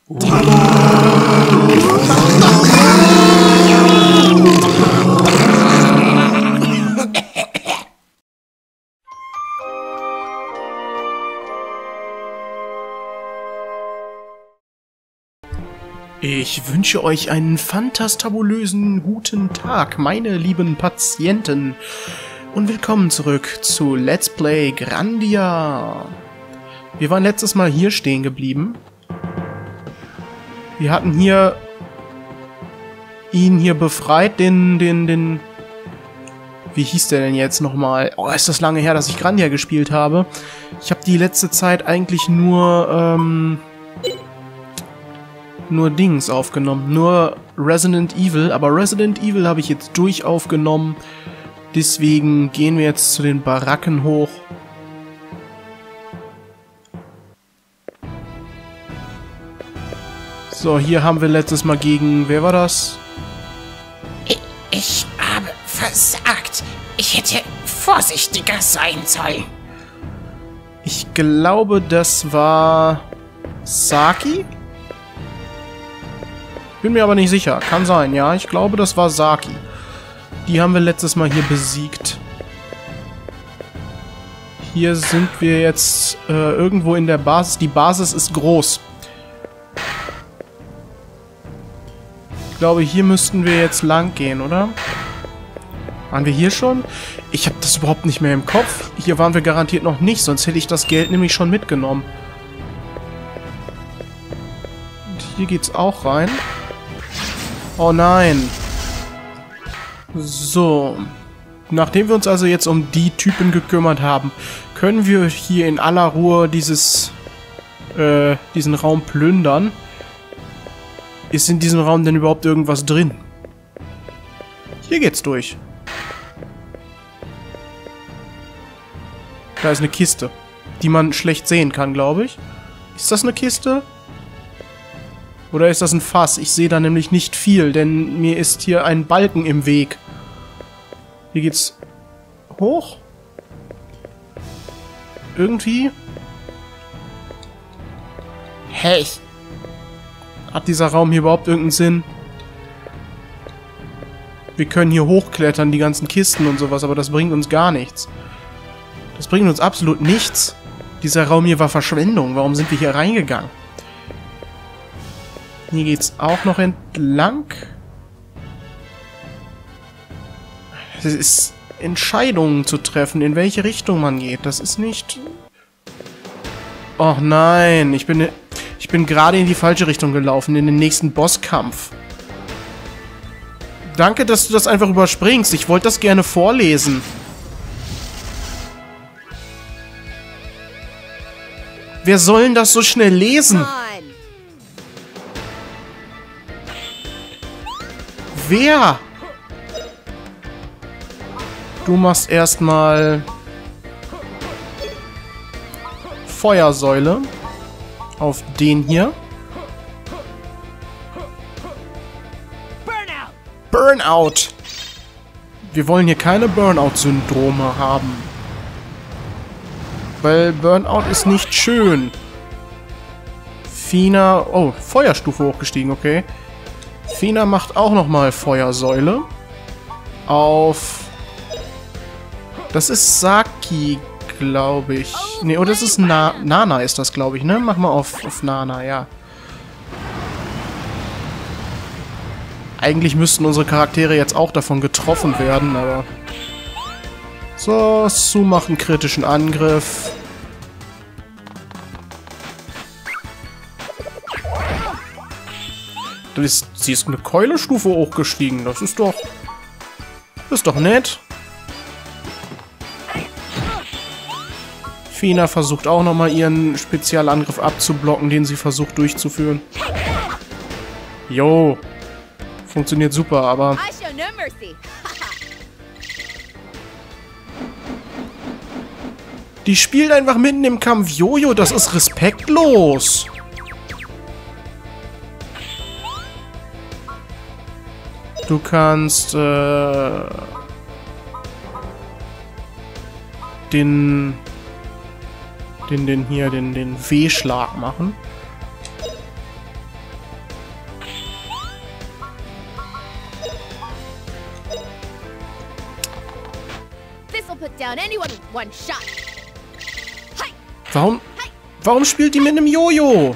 Ich wünsche euch einen fantastabulösen guten Tag, meine lieben Patienten. Und willkommen zurück zu Let's Play Grandia. Wir waren letztes Mal hier stehen geblieben. Wir hatten hier ihn hier befreit, den wie hieß der denn jetzt nochmal? Oh, ist das lange her, dass ich Grandia gespielt habe. Ich habe die letzte Zeit eigentlich nur Dings aufgenommen. Nur Resident Evil. Aber Resident Evil habe ich jetzt durch aufgenommen. Deswegen gehen wir jetzt zu den Baracken hoch. So, hier haben wir letztes Mal gegen... Wer war das? Ich habe versagt. Ich hätte vorsichtiger sein sollen. Ich glaube, das war... Saki? Bin mir aber nicht sicher. Kann sein, ja. Ich glaube, das war Saki. Die haben wir letztes Mal hier besiegt. Hier sind wir jetzt irgendwo in der Basis. Die Basis ist groß. Ich glaube, hier müssten wir jetzt lang gehen, oder? Waren wir hier schon? Ich habe das überhaupt nicht mehr im Kopf. Hier waren wir garantiert noch nicht, sonst hätte ich das Geld nämlich schon mitgenommen. Und hier geht's auch rein. Oh nein. So. Nachdem wir uns also jetzt um die Typen gekümmert haben, können wir hier in aller Ruhe diesen Raum plündern. Ist in diesem Raum denn überhaupt irgendwas drin? Hier geht's durch. Da ist eine Kiste, die man schlecht sehen kann, glaube ich. Ist das eine Kiste? Oder ist das ein Fass? Ich sehe da nämlich nicht viel, denn mir ist hier ein Balken im Weg. Hier geht's hoch? Irgendwie? Hey! Hat dieser Raum hier überhaupt irgendeinen Sinn? Wir können hier hochklettern, die ganzen Kisten und sowas, aber das bringt uns gar nichts. Das bringt uns absolut nichts. Dieser Raum hier war Verschwendung. Warum sind wir hier reingegangen? Hier geht's auch noch entlang. Es ist Entscheidungen zu treffen, in welche Richtung man geht. Das ist nicht... Och nein, ich bin gerade in die falsche Richtung gelaufen, in den nächsten Bosskampf. Danke, dass du das einfach überspringst. Ich wollte das gerne vorlesen. Wer soll denn das so schnell lesen? Wer? Du machst erstmal Feuersäule auf den hier. Burnout! Wir wollen hier keine Burnout-Syndrome haben. Weil Burnout ist nicht schön. Fina... Oh, Feuerstufe hochgestiegen, okay. Fina macht auch nochmal Feuersäule. Auf... Das ist Saki, glaube ich. Ne, oder das ist Nana ist das, glaube ich, ne? Mach mal auf Nana, ja. Eigentlich müssten unsere Charaktere jetzt auch davon getroffen werden, aber... So, Su macht einen kritischen Angriff. Sie ist eine Keulestufe hochgestiegen. Das ist doch... Das ist doch nett. Fina versucht auch nochmal ihren Spezialangriff abzublocken, den sie versucht durchzuführen. Jo. Funktioniert super, aber... Die spielt einfach mitten im Kampf Jojo. Das ist respektlos. Du kannst den W-Schlag machen. put down anyone with one shot. Hi. Warum spielt die mit einem Jojo?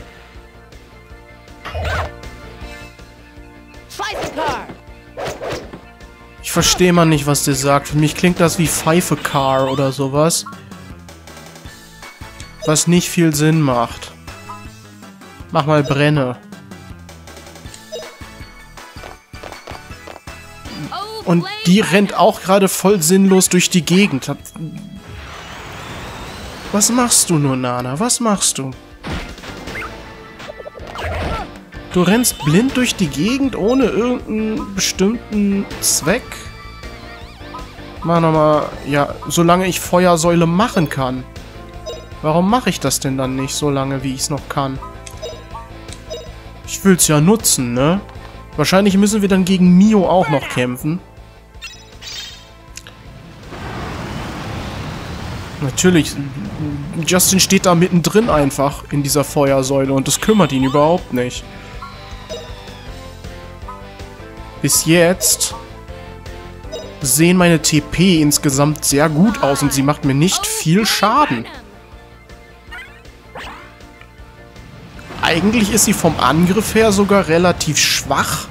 Tricycle. Ich verstehe mal nicht, was der sagt. Für mich klingt das wie Pfeife Car oder sowas. Was nicht viel Sinn macht. Mach mal Brenne. Und die rennt auch gerade voll sinnlos durch die Gegend. Was machst du nur, Nana? Was machst du? Du rennst blind durch die Gegend ohne irgendeinen bestimmten Zweck? Mach nochmal, ja, solange ich Feuersäule machen kann. Warum mache ich das denn dann nicht so lange, wie ich es noch kann? Ich will's ja nutzen, ne? Wahrscheinlich müssen wir dann gegen Mio auch noch kämpfen. Natürlich, Justin steht da mittendrin einfach in dieser Feuersäule und das kümmert ihn überhaupt nicht. Bis jetzt sehen meine TP insgesamt sehr gut aus und sie macht mir nicht viel Schaden. Eigentlich ist sie vom Angriff her sogar relativ schwach.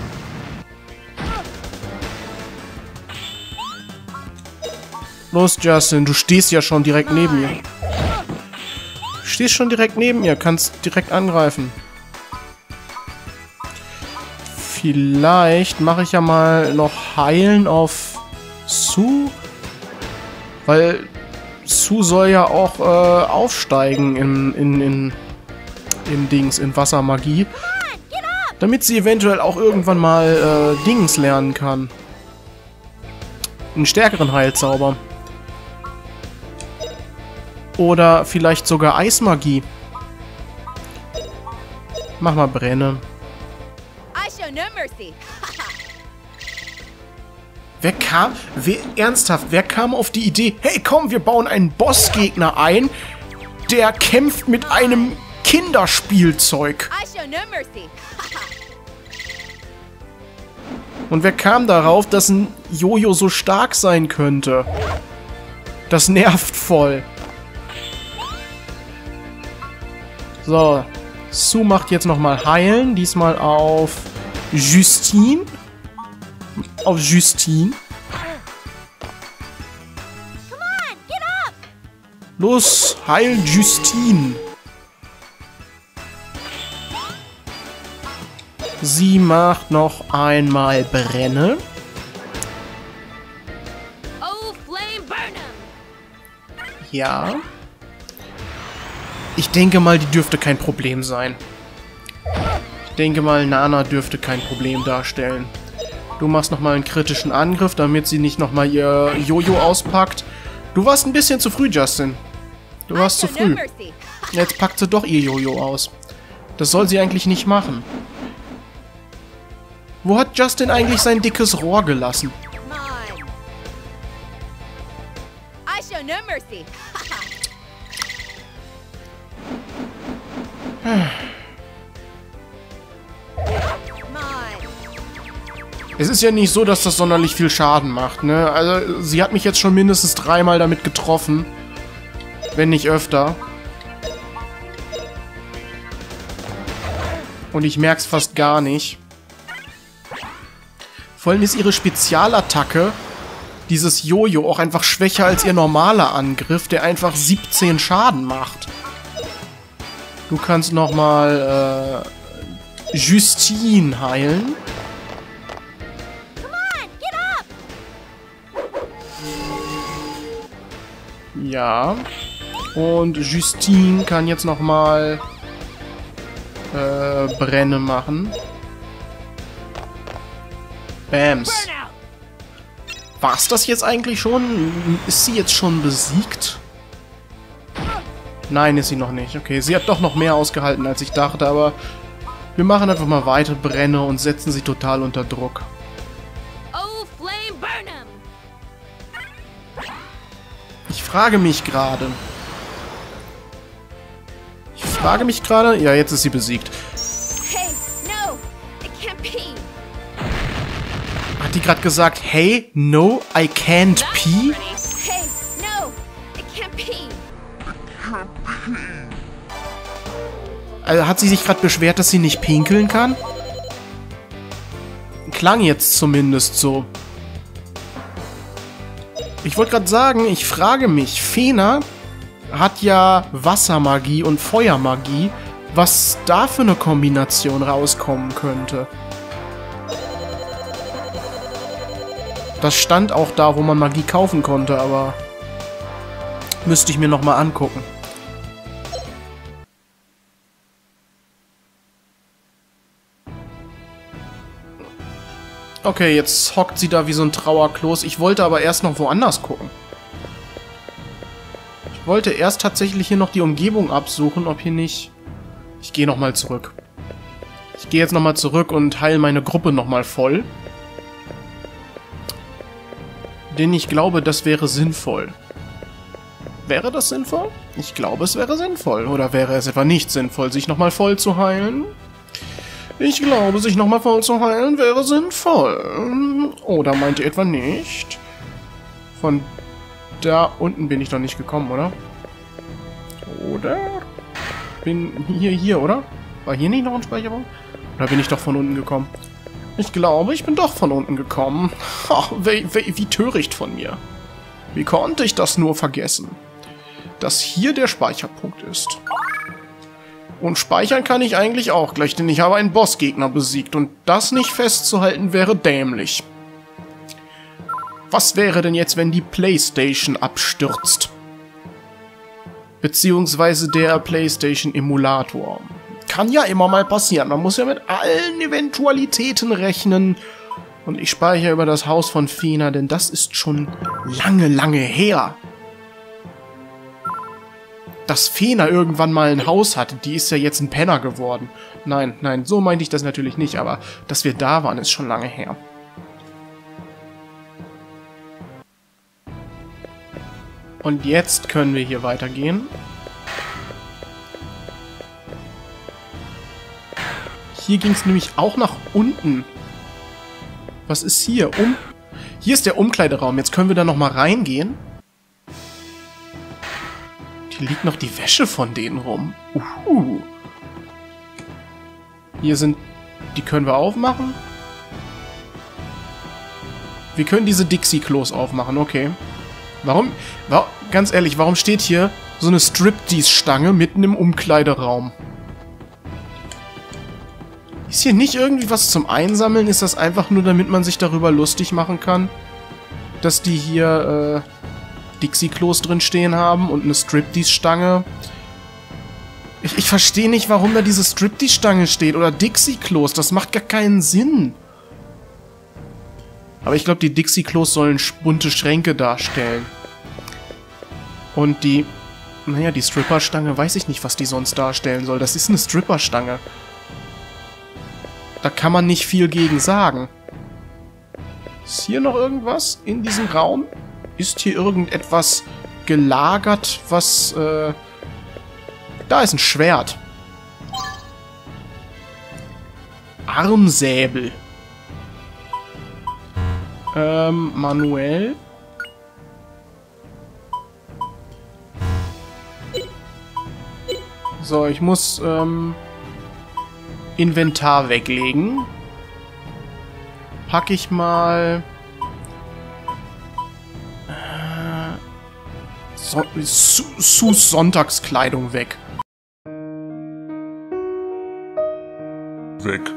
Los, Justin, du stehst ja schon direkt neben ihr. Du stehst schon direkt neben ihr, kannst direkt angreifen. Vielleicht mache ich ja mal noch Heilen auf Sue. Weil Sue soll ja auch aufsteigen in Dings, in Wassermagie. Damit sie eventuell auch irgendwann mal Dings lernen kann. Einen stärkeren Heilzauber. Oder vielleicht sogar Eismagie. Mach mal Brenne. Wer kam auf die Idee, hey komm, wir bauen einen Bossgegner ein, der kämpft mit einem Kinderspielzeug. Und wer kam darauf, dass ein Jojo so stark sein könnte? Das nervt voll. So, Sue macht jetzt nochmal Heilen, diesmal auf Justine. Auf Justine. Los, heil Justine. Sie macht noch einmal Brenne. Ja. Ich denke mal, die dürfte kein Problem sein. Ich denke mal, Nana dürfte kein Problem darstellen. Du machst nochmal einen kritischen Angriff, damit sie nicht nochmal ihr Jojo auspackt. Du warst ein bisschen zu früh, Justin. Du warst zu früh. Jetzt packt sie doch ihr Jojo aus. Das soll sie eigentlich nicht machen. Wo hat Justin eigentlich sein dickes Rohr gelassen? Es ist ja nicht so, dass das sonderlich viel Schaden macht, ne? Also, sie hat mich jetzt schon mindestens 3-mal damit getroffen. Wenn nicht öfter. Und ich merk's fast gar nicht. Vor allem ist ihre Spezialattacke, dieses Jojo, auch einfach schwächer als ihr normaler Angriff, der einfach 17 Schaden macht. Du kannst nochmal Justine heilen. Ja. Und Justine kann jetzt nochmal Brenne machen. Bams. War's das jetzt eigentlich schon? Ist sie jetzt schon besiegt? Nein, ist sie noch nicht. Okay, sie hat doch noch mehr ausgehalten, als ich dachte, aber wir machen einfach mal weiter Brenne und setzen sie total unter Druck. Ich frage mich gerade. Ja, jetzt ist sie besiegt. Hat die gerade gesagt, hey, no, I can't pee? Also hat sie sich gerade beschwert, dass sie nicht pinkeln kann? Klang jetzt zumindest so. Ich wollte gerade sagen, ich frage mich, Fena hat ja Wassermagie und Feuermagie, was da für eine Kombination rauskommen könnte. Das stand auch da, wo man Magie kaufen konnte, aber müsste ich mir nochmal angucken. Okay, jetzt hockt sie da wie so ein Trauerkloß. Ich wollte aber erst noch woanders gucken. Ich wollte erst tatsächlich hier noch die Umgebung absuchen, ob hier nicht... Ich gehe nochmal zurück. Ich gehe jetzt nochmal zurück und heile meine Gruppe nochmal voll. Denn ich glaube, das wäre sinnvoll. Wäre das sinnvoll? Ich glaube, es wäre sinnvoll. Oder wäre es etwa nicht sinnvoll, sich nochmal voll zu heilen? Ich glaube, sich nochmal voll zu heilen wäre sinnvoll. Oder meint ihr etwa nicht? Von da unten bin ich doch nicht gekommen, oder? Oder? Bin hier, oder? War hier nicht noch ein Speicherpunkt? Oder bin ich doch von unten gekommen? Ich glaube, ich bin doch von unten gekommen. Ach, wie töricht von mir. Wie konnte ich das nur vergessen? Dass hier der Speicherpunkt ist. Und speichern kann ich eigentlich auch gleich, denn ich habe einen Bossgegner besiegt. Und das nicht festzuhalten wäre dämlich. Was wäre denn jetzt, wenn die PlayStation abstürzt? Beziehungsweise der PlayStation-Emulator. Kann ja immer mal passieren. Man muss ja mit allen Eventualitäten rechnen. Und ich speichere über das Haus von Fena, denn das ist schon lange, lange her. Dass Fena irgendwann mal ein Haus hatte, die ist ja jetzt ein Penner geworden. Nein, nein, so meinte ich das natürlich nicht, aber dass wir da waren, ist schon lange her. Und jetzt können wir hier weitergehen. Hier ging es nämlich auch nach unten. Was ist hier? Hier ist der Umkleideraum. Jetzt können wir da nochmal reingehen. Hier liegt noch die Wäsche von denen rum. Hier sind... Die können wir aufmachen. Wir können diese Dixie-Klos aufmachen, okay. Warum... Ganz ehrlich, warum steht hier so eine Striptease-Stange mitten im Umkleideraum? Ist hier nicht irgendwie was zum Einsammeln? Ist das einfach nur, damit man sich darüber lustig machen kann? Dass die hier, Dixie-Klos drin stehen haben und eine Striptease-Stange. Ich verstehe nicht, warum da diese Striptease-Stange steht oder Dixie-Klos. Das macht gar keinen Sinn. Aber ich glaube, die Dixie-Klos sollen bunte Schränke darstellen. Und die... Naja, die Stripper-Stange, weiß ich nicht, was die sonst darstellen soll. Das ist eine Stripper-Stange. Da kann man nicht viel gegen sagen. Ist hier noch irgendwas in diesem Raum? Ist hier irgendetwas gelagert, was... Da ist ein Schwert. Armsäbel. Manuell. So, ich muss, Inventar weglegen. Packe ich mal... Sus Sonntagskleidung weg. Weg.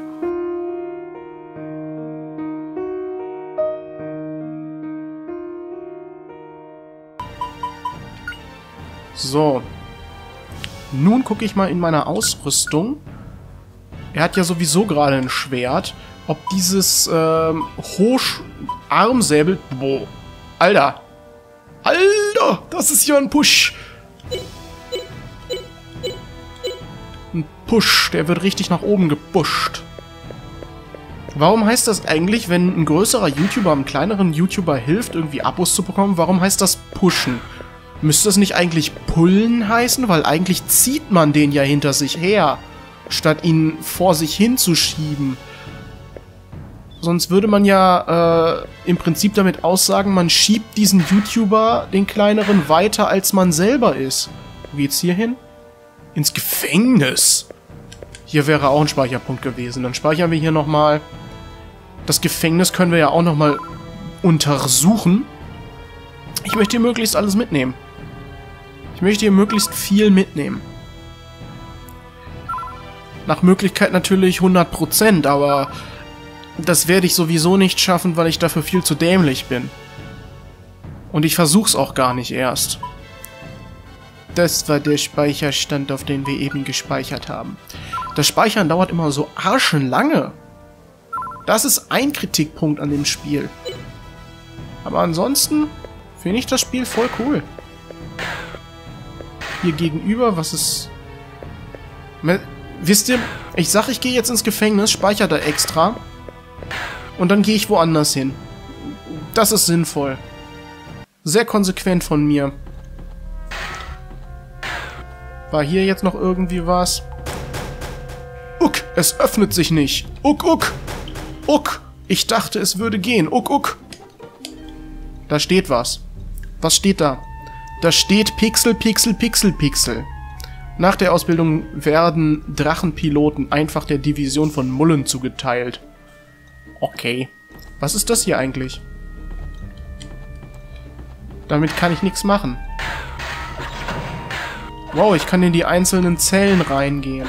So. Nun gucke ich mal in meiner Ausrüstung. Er hat ja sowieso gerade ein Schwert. Ob dieses Armsäbel... Boah. Alter. Alter, das ist ja ein Push. Ein Push, der wird richtig nach oben gepusht. Warum heißt das eigentlich, wenn ein größerer YouTuber einem kleineren YouTuber hilft, irgendwie Abos zu bekommen, warum heißt das Pushen? Müsste das nicht eigentlich Pullen heißen? Weil eigentlich zieht man den ja hinter sich her, statt ihn vor sich hinzuschieben. Sonst würde man ja im Prinzip damit aussagen, man schiebt diesen YouTuber, den kleineren, weiter, als man selber ist. Wie geht's hier hin? Ins Gefängnis. Hier wäre auch ein Speicherpunkt gewesen. Dann speichern wir hier nochmal. Das Gefängnis können wir ja auch nochmal untersuchen. Ich möchte hier möglichst alles mitnehmen. Ich möchte hier möglichst viel mitnehmen. Nach Möglichkeit natürlich 100%, aber das werde ich sowieso nicht schaffen, weil ich dafür viel zu dämlich bin. Und ich versuch's auch gar nicht erst. Das war der Speicherstand, auf den wir eben gespeichert haben. Das Speichern dauert immer so arschenlange. Das ist ein Kritikpunkt an dem Spiel. Aber ansonsten finde ich das Spiel voll cool. Hier gegenüber, was ist... Wisst ihr, ich sag, ich gehe jetzt ins Gefängnis, speichere da extra und dann gehe ich woanders hin. Das ist sinnvoll. Sehr konsequent von mir. War hier jetzt noch irgendwie was? Uck, es öffnet sich nicht. Uck, uck. Uck, ich dachte, es würde gehen. Uck, uck. Da steht was. Was steht da? Da steht Pixel, Pixel, Pixel, Pixel. Nach der Ausbildung werden Drachenpiloten einfach der Division von Mullen zugeteilt. Okay. Was ist das hier eigentlich? Damit kann ich nichts machen. Wow, ich kann in die einzelnen Zellen reingehen.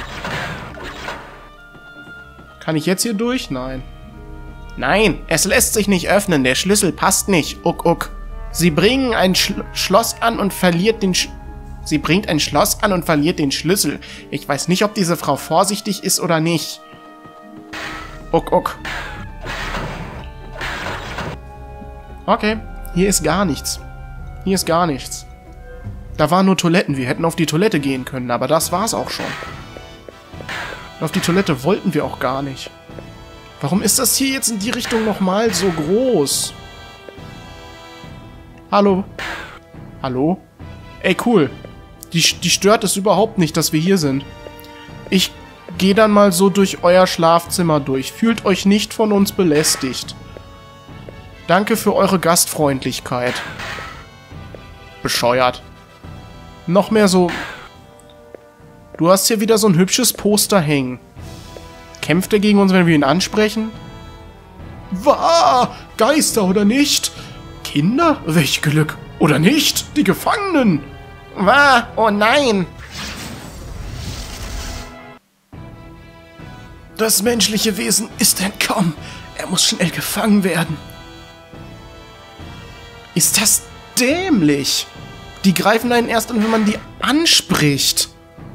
Kann ich jetzt hier durch? Nein. Nein, es lässt sich nicht öffnen. Der Schlüssel passt nicht. Uck, uck. Sie bringen ein Schloss an und verliert den Sie bringt ein Schloss an und verliert den Schlüssel. Ich weiß nicht, ob diese Frau vorsichtig ist oder nicht. Uck, uck. Okay, hier ist gar nichts. Hier ist gar nichts. Da waren nur Toiletten. Wir hätten auf die Toilette gehen können, aber das war's auch schon. Und auf die Toilette wollten wir auch gar nicht. Warum ist das hier jetzt in die Richtung nochmal so groß? Hallo? Hallo? Ey, cool. Die stört es überhaupt nicht, dass wir hier sind. Ich gehe dann mal so durch euer Schlafzimmer durch. Fühlt euch nicht von uns belästigt. Danke für eure Gastfreundlichkeit. Bescheuert. Noch mehr so... Du hast hier wieder so ein hübsches Poster hängen. Kämpft er gegen uns, wenn wir ihn ansprechen? Wahr! Geister oder nicht? Kinder? Welch Glück! Oder nicht? Die Gefangenen! Wahr! Oh nein! Das menschliche Wesen ist entkommen. Er muss schnell gefangen werden. Ist das dämlich? Die greifen einen erst an, wenn man die anspricht.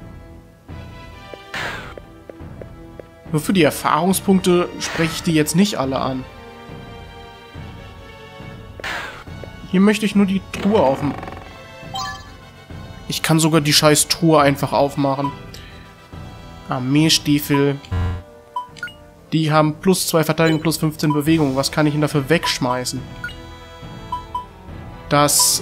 Nur für die Erfahrungspunkte spreche ich die jetzt nicht alle an. Hier möchte ich nur die Truhe aufmachen. Ich kann sogar die scheiß Truhe einfach aufmachen. Armeestiefel. Die haben plus 2 Verteidigung, plus 15 Bewegung. Was kann ich denn dafür wegschmeißen? Das,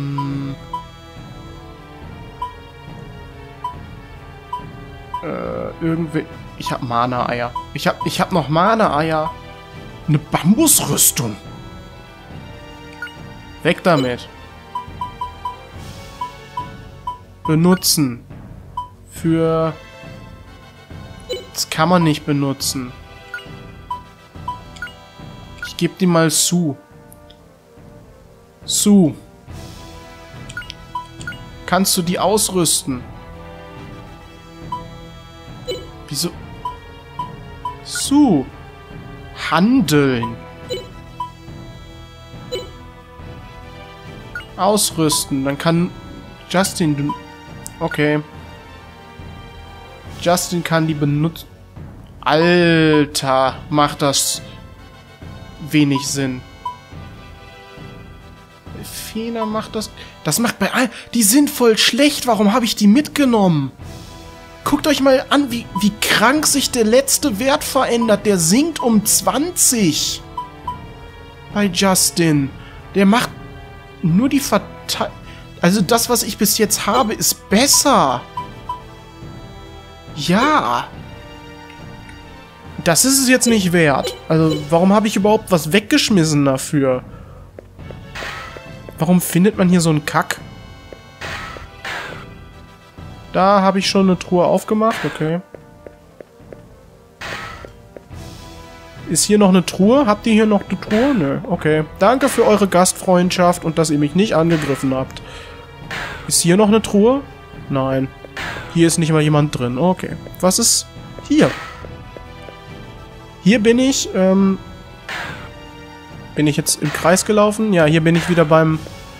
irgendwie... Ich hab Mana-Eier. Ich hab noch Mana-Eier. Eine Bambusrüstung. Weg damit. Benutzen. Für... Das kann man nicht benutzen. Ich gebe die mal zu. Zu. Kannst du die ausrüsten? Wieso? Zu. Handeln. Ausrüsten. Dann kann Justin... Okay. Justin kann die benutzen. Alter, macht das wenig Sinn. Fina macht das... Das macht bei allen... Die sind voll schlecht. Warum habe ich die mitgenommen? Guckt euch mal an, wie krank sich der letzte Wert verändert. Der sinkt um 20. Bei Justin. Der macht nur die Verteidigung. Also das, was ich bis jetzt habe, ist besser. Ja. Das ist es jetzt nicht wert. Also warum habe ich überhaupt was weggeschmissen dafür? Warum findet man hier so einen Kack? Da habe ich schon eine Truhe aufgemacht, okay. Ist hier noch eine Truhe? Habt ihr hier noch eine Truhe? Nö, okay. Danke für eure Gastfreundschaft und dass ihr mich nicht angegriffen habt. Ist hier noch eine Truhe? Nein. Hier ist nicht mal jemand drin. Okay. Was ist hier? Hier bin ich, bin ich jetzt im Kreis gelaufen? Ja, hier bin ich wieder beim...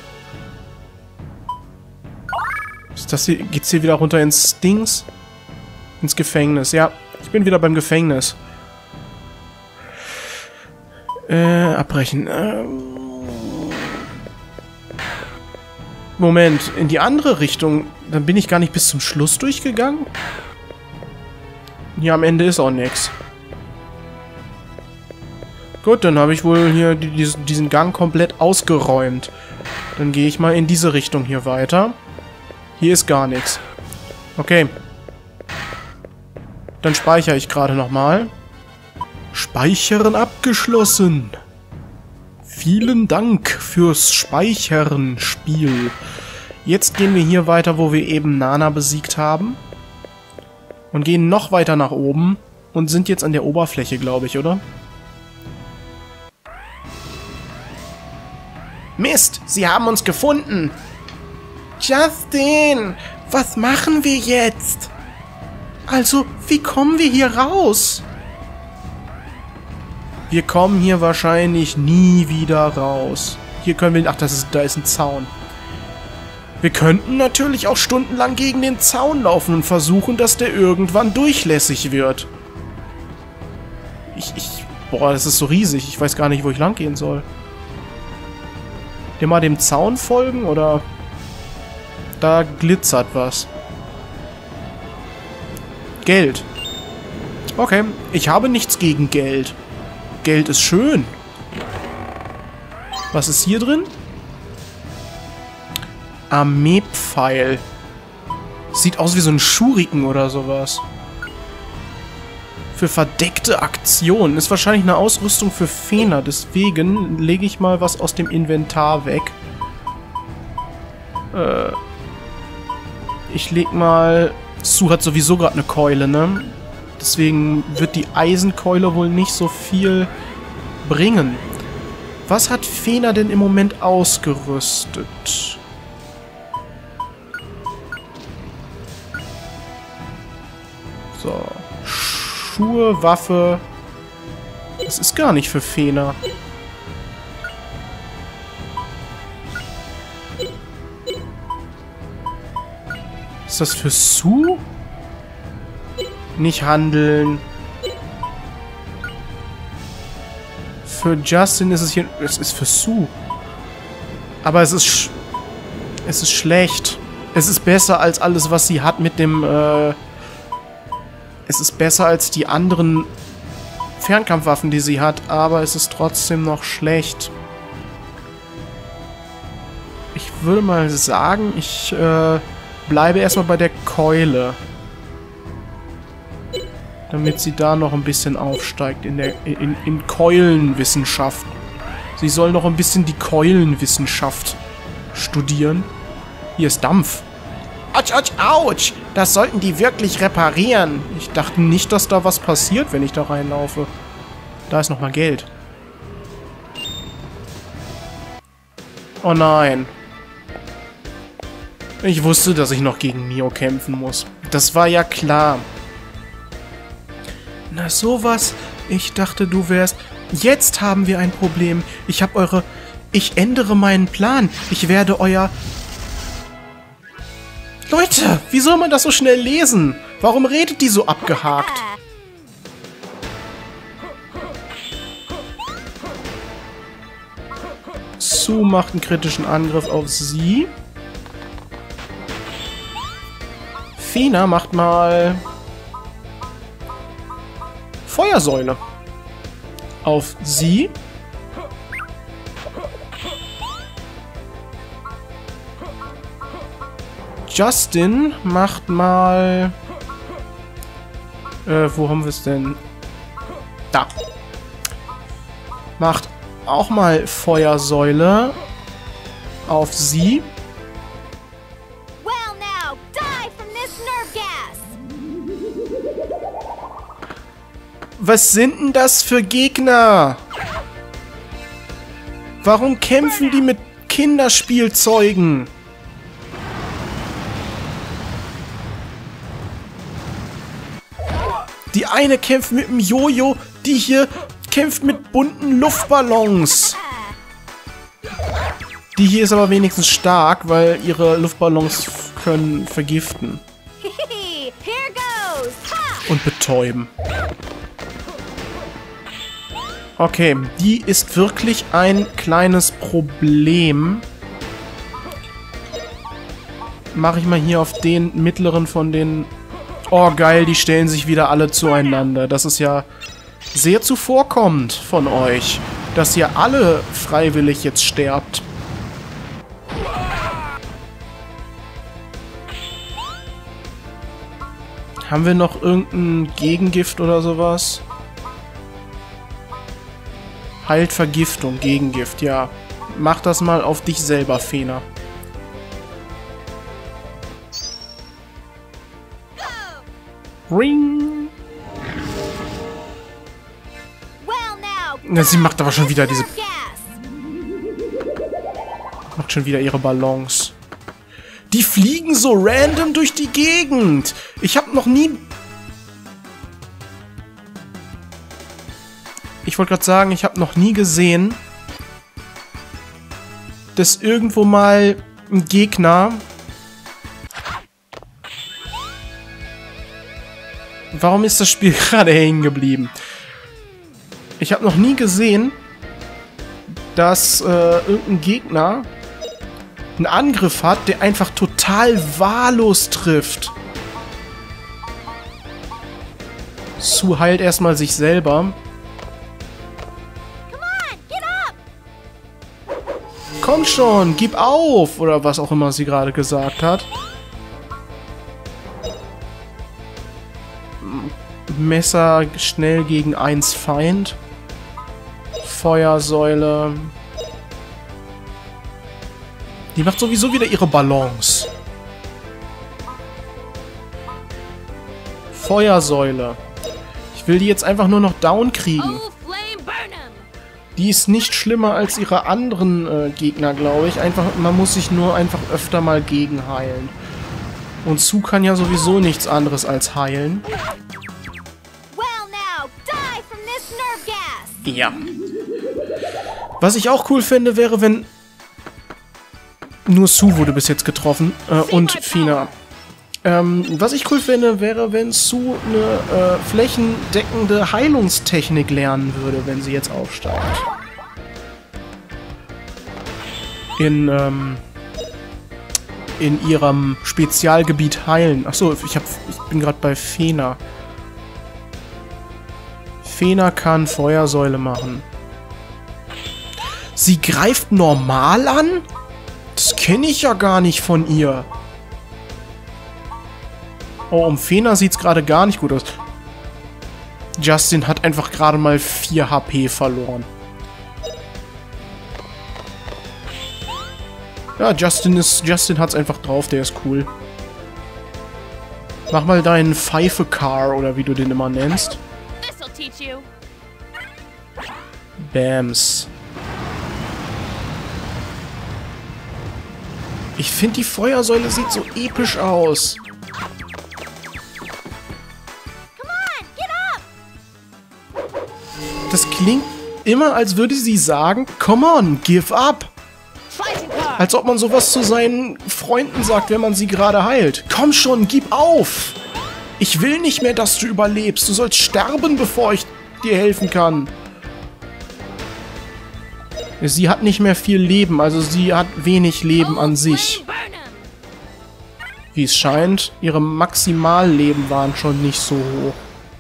Ist das hier... Geht's hier wieder runter ins Dings? Ins Gefängnis, ja. Ich bin wieder beim Gefängnis. Abbrechen. Moment, in die andere Richtung. Dann bin ich gar nicht bis zum Schluss durchgegangen? Hier am Ende ist auch nichts. Gut, dann habe ich wohl hier diesen Gang komplett ausgeräumt. Dann gehe ich mal in diese Richtung hier weiter. Hier ist gar nichts. Okay. Dann speichere ich gerade nochmal. Speichern abgeschlossen. Vielen Dank fürs Speichern, Spiel. Jetzt gehen wir hier weiter, wo wir eben Nana besiegt haben. Und gehen noch weiter nach oben. Und sind jetzt an der Oberfläche, glaube ich, oder? Mist, sie haben uns gefunden. Justin, was machen wir jetzt? Also, wie kommen wir hier raus? Wir kommen hier wahrscheinlich nie wieder raus. Hier können wir... Ach, da ist ein Zaun. Wir könnten natürlich auch stundenlang gegen den Zaun laufen und versuchen, dass der irgendwann durchlässig wird. Boah, das ist so riesig. Ich weiß gar nicht, wo ich lang gehen soll. Mal dem Zaun folgen, oder... Da glitzert was. Geld. Okay, ich habe nichts gegen Geld. Geld ist schön. Was ist hier drin? Armeepfeil. Sieht aus wie so ein Schuriken oder sowas. Für verdeckte Aktionen. Ist wahrscheinlich eine Ausrüstung für Fena. Deswegen lege ich mal was aus dem Inventar weg. Ich leg mal... Sue hat sowieso gerade eine Keule, ne? Deswegen wird die Eisenkeule wohl nicht so viel bringen. Was hat Fena denn im Moment ausgerüstet? So. Schuhe, Waffe. Das ist gar nicht für Fena. Ist das für Sue? Nicht handeln. Für Justin ist es hier... Es ist für Sue. Aber es ist schlecht. Es ist besser als alles, was sie hat mit dem... Es ist besser als die anderen Fernkampfwaffen, die sie hat. Aber es ist trotzdem noch schlecht. Ich würde mal sagen, ich bleibe erstmal bei der Keule. Damit sie da noch ein bisschen aufsteigt in Keulenwissenschaft. Sie soll noch ein bisschen die Keulenwissenschaft studieren. Hier ist Dampf. Autsch, autsch, autsch. Das sollten die wirklich reparieren. Ich dachte nicht, dass da was passiert, wenn ich da reinlaufe. Da ist nochmal Geld. Oh nein. Ich wusste, dass ich noch gegen Neo kämpfen muss. Das war ja klar. Na sowas. Ich dachte, du wärst... Jetzt haben wir ein Problem. Ich habe eure... Ich ändere meinen Plan. Ich werde euer... Leute, wie soll man das so schnell lesen? Warum redet die so abgehakt? Sue macht einen kritischen Angriff auf sie. Fena macht mal... Feuersäule. Auf sie. Justin macht mal... wo haben wir es denn? Da. Macht auch mal Feuersäule auf sie. Well now, die from this nerve gas. Was sind denn das für Gegner? Warum kämpfen die mit Kinderspielzeugen? Die eine kämpft mit dem Jojo, die hier kämpft mit bunten Luftballons. Die hier ist aber wenigstens stark, weil ihre Luftballons können vergiften. Und betäuben. Okay, die ist wirklich ein kleines Problem. Mache ich mal hier auf den mittleren von den... Oh, geil, die stellen sich wieder alle zueinander. Das ist ja sehr zuvorkommend von euch, dass ihr alle freiwillig jetzt sterbt. Haben wir noch irgendein Gegengift oder sowas? Heilt Vergiftung, Gegengift, ja. Mach das mal auf dich selber, Fena. Ring! Sie macht aber schon wieder diese... Macht schon wieder ihre Ballons. Die fliegen so random durch die Gegend. Ich habe noch nie... Ich wollte gerade sagen, ich habe noch nie gesehen, dass irgendwo mal ein Gegner... Warum ist das Spiel gerade hängen geblieben? Ich habe noch nie gesehen, dass irgendein Gegner einen Angriff hat, der einfach total wahllos trifft. Sue heilt erstmal sich selber. Komm schon, gib auf! Oder was auch immer sie gerade gesagt hat. Messer schnell gegen 1 Feind. Feuersäule. Die macht sowieso wieder ihre Ballons. Feuersäule. Ich will die jetzt einfach nur noch down kriegen. Die ist nicht schlimmer als ihre anderen Gegner, glaube ich. Einfach, man muss sich nur einfach öfter mal gegen heilen. Und Sue kann ja sowieso nichts anderes als heilen. Ja. Was ich auch cool fände, wäre, wenn... Nur Sue wurde bis jetzt getroffen. Und Fena. Was ich cool fände, wäre, wenn Sue eine flächendeckende Heilungstechnik lernen würde, wenn sie jetzt aufsteigt. In ihrem Spezialgebiet heilen. Achso, ich bin gerade bei Fena. Fena kann Feuersäule machen. Sie greift normal an? Das kenne ich ja gar nicht von ihr. Oh, um Fena sieht es gerade gar nicht gut aus. Justin hat einfach gerade mal 4 HP verloren. Ja, Justin hat's einfach drauf, der ist cool. Mach mal deinen Pfeife-Car, oder wie du den immer nennst. Bams. Ich finde, die Feuersäule sieht so episch aus. Das klingt immer, als würde sie sagen, come on, give up. Als ob man sowas zu seinen Freunden sagt, wenn man sie gerade heilt. Komm schon, gib auf. Ich will nicht mehr, dass du überlebst. Du sollst sterben, bevor ich dir helfen kann. Sie hat nicht mehr viel Leben, also sie hat wenig Leben an sich. Wie es scheint, ihre Maximalleben waren schon nicht so hoch.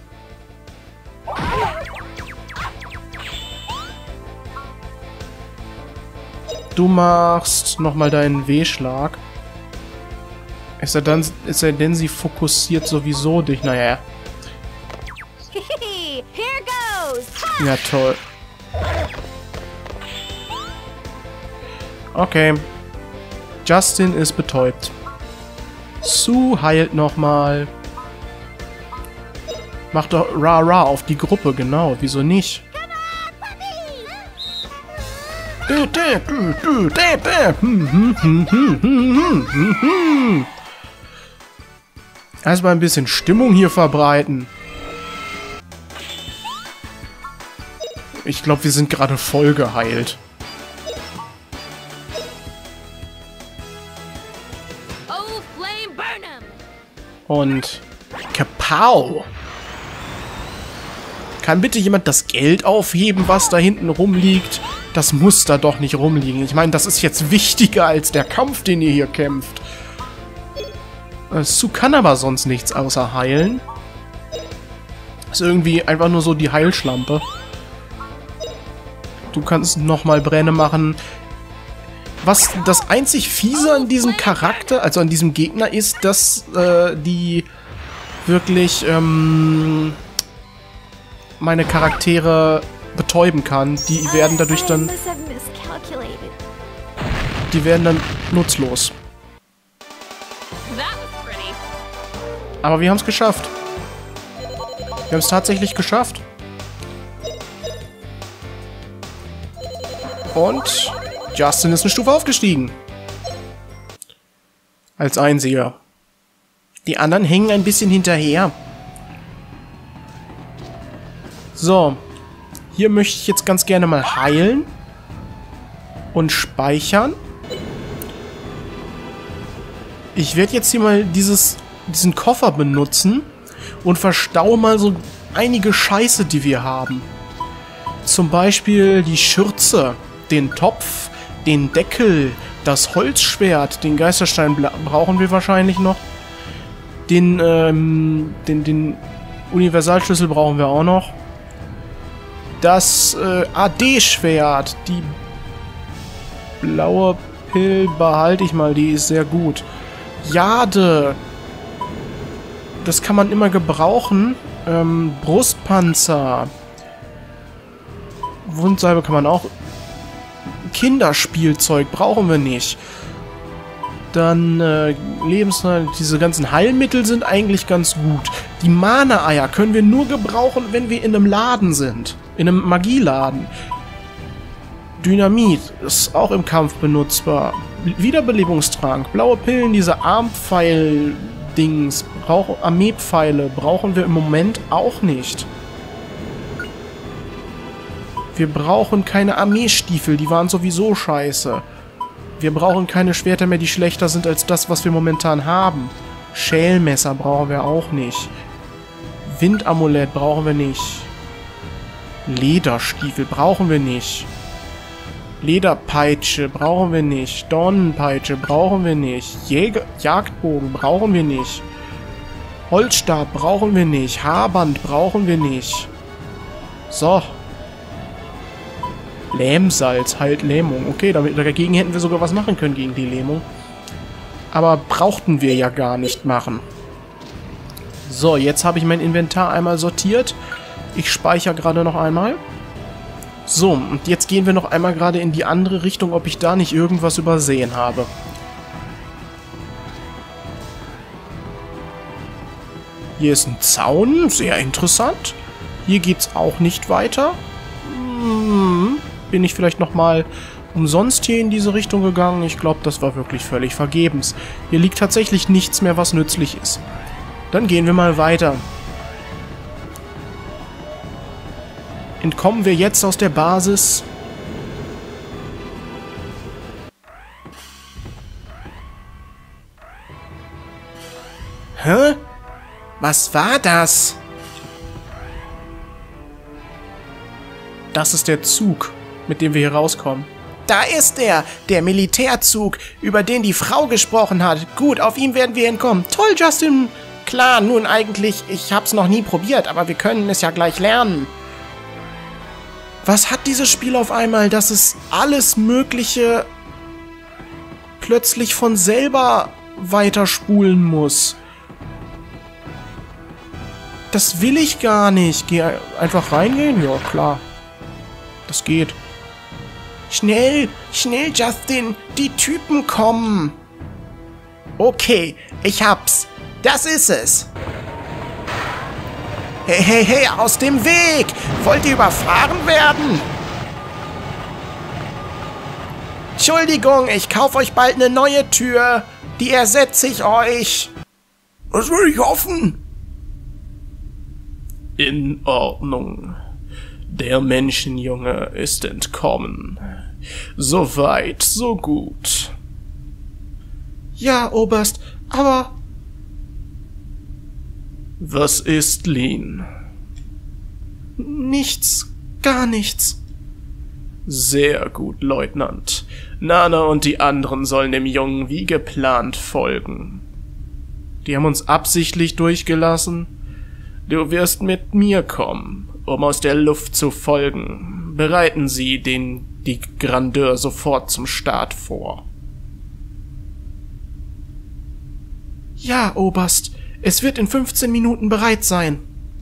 Du machst nochmal deinen W-Schlag. Es sei denn, sie fokussiert sowieso dich. Naja. Ja, toll. Okay. Justin ist betäubt. Sue heilt nochmal. Mach doch Ra-Ra auf die Gruppe, genau. Wieso nicht? Erstmal ein bisschen Stimmung hier verbreiten. Ich glaube, wir sind gerade voll geheilt. Oh, flame burn 'em! Und Kapow! Kann bitte jemand das Geld aufheben, was da hinten rumliegt? Das muss da doch nicht rumliegen. Ich meine, das ist jetzt wichtiger als der Kampf, den ihr hier kämpft. Su kann aber sonst nichts außer heilen. Ist irgendwie einfach nur so die Heilschlampe. Du kannst nochmal Brände machen. Was das einzig Fiese an diesem Charakter, also an diesem Gegner ist, dass die wirklich meine Charaktere betäuben kann. Die werden dadurch dann... Die werden dann nutzlos. Aber wir haben es geschafft. Wir haben es tatsächlich geschafft. Und Justin ist eine Stufe aufgestiegen. Als Einziger. Die anderen hängen ein bisschen hinterher. So. Hier möchte ich jetzt ganz gerne mal heilen. Und speichern. Ich werde jetzt hier mal diesen Koffer benutzen. Und verstaue mal so einige Scheiße, die wir haben. Zum Beispiel die Schürze, den Topf, den Deckel, das Holzschwert, den Geisterstein brauchen wir wahrscheinlich noch. Den Universalschlüssel brauchen wir auch noch. Das AD-Schwert, die blaue Pill behalte ich mal, die ist sehr gut. Jade, das kann man immer gebrauchen. Brustpanzer. Wundsalbe kann man auch. Kinderspielzeug brauchen wir nicht. Dann diese ganzen Heilmittel sind eigentlich ganz gut. Die Mana-Eier können wir nur gebrauchen, wenn wir in einem Laden sind. In einem Magieladen. Dynamit ist auch im Kampf benutzbar. Wiederbelebungstrank, blaue Pillen, diese Armpfeil-Dings, Armeepfeile brauchen wir im Moment auch nicht. Wir brauchen keine Armeestiefel, die waren sowieso scheiße. Wir brauchen keine Schwerter mehr, die schlechter sind als das, was wir momentan haben. Schälmesser brauchen wir auch nicht. Windamulett brauchen wir nicht. Lederstiefel brauchen wir nicht. Lederpeitsche brauchen wir nicht. Dornenpeitsche brauchen wir nicht. Jagdbogen brauchen wir nicht. Holzstab brauchen wir nicht. Haarband brauchen wir nicht. So. Lähmsalz, halt Lähmung. Okay, dagegen hätten wir sogar was machen können gegen die Lähmung. Aber brauchten wir ja gar nicht machen. So, jetzt habe ich mein Inventar einmal sortiert. Ich speichere gerade noch einmal. So, und jetzt gehen wir noch einmal gerade in die andere Richtung, ob ich da nicht irgendwas übersehen habe. Hier ist ein Zaun, sehr interessant. Hier geht's auch nicht weiter. Bin ich vielleicht nochmal umsonst hier in diese Richtung gegangen? Ich glaube, das war wirklich völlig vergebens. Hier liegt tatsächlich nichts mehr, was nützlich ist. Dann gehen wir mal weiter. Entkommen wir jetzt aus der Basis? Hä? Was war das? Das ist der Zug, mit dem wir hier rauskommen. Da ist er, der Militärzug, über den die Frau gesprochen hat. Gut, auf ihm werden wir entkommen. Toll, Justin. Klar, nun eigentlich, ich hab's noch nie probiert, aber wir können es ja gleich lernen. Was hat dieses Spiel auf einmal, dass es alles Mögliche plötzlich von selber weiterspulen muss? Das will ich gar nicht. Geh einfach reingehen? Ja, klar. Das geht. Schnell, schnell, Justin. Die Typen kommen. Okay, ich hab's. Das ist es. Hey, hey, hey, aus dem Weg! Wollt ihr überfahren werden? Entschuldigung, ich kaufe euch bald eine neue Tür. Die ersetze ich euch. Das will ich hoffen. In Ordnung. Der Menschenjunge ist entkommen. So weit, so gut. Ja, Oberst, aber... Was ist, Lin? Nichts, gar nichts. Sehr gut, Leutnant. Nana und die anderen sollen dem Jungen wie geplant folgen. Die haben uns absichtlich durchgelassen. Du wirst mit mir kommen, um aus der Luft zu folgen. Bereiten Sie die Grandeur sofort zum Start vor. Ja, Oberst. Es wird in 15 Minuten bereit sein.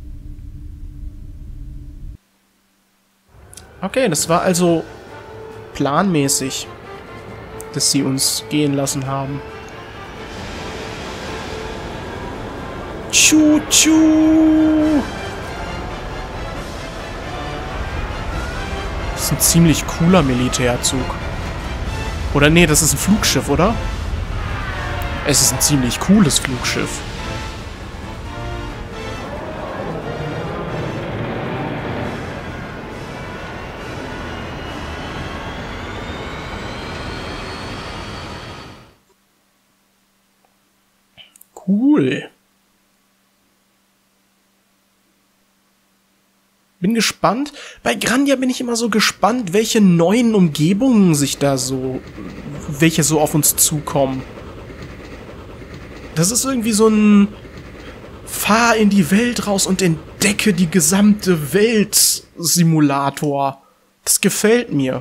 Okay, das war also planmäßig, dass sie uns gehen lassen haben. Tschu-tschu! Das ist ein ziemlich cooler Militärzug. Oder nee, das ist ein Flugschiff, oder? Es ist ein ziemlich cooles Flugschiff. Cool. Bin gespannt. Bei Grandia bin ich immer so gespannt, welche neuen Umgebungen welche so auf uns zukommen. Das ist irgendwie so ein Fahr in die Welt raus und entdecke die gesamte Welt Simulator. Das gefällt mir.